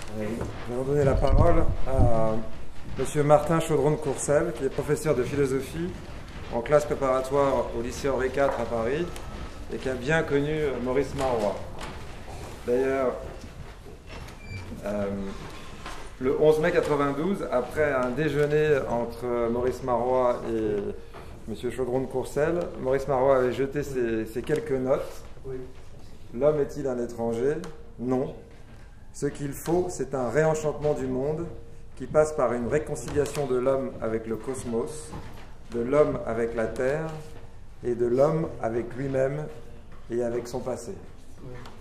Nous allons donner la parole à M. Martin Chaudron de Courcelles, qui est professeur de philosophie en classe préparatoire au lycée Henri IV à Paris et qui a bien connu Maurice Marois. D'ailleurs, le 11 mai 92, après un déjeuner entre Maurice Marois et M. Chaudron de Courcelles, Maurice Marois avait jeté ces quelques notes. L'homme est-il un étranger? Non. Ce qu'il faut, c'est un réenchantement du monde qui passe par une réconciliation de l'homme avec le cosmos, de l'homme avec la terre et de l'homme avec lui-même et avec son passé.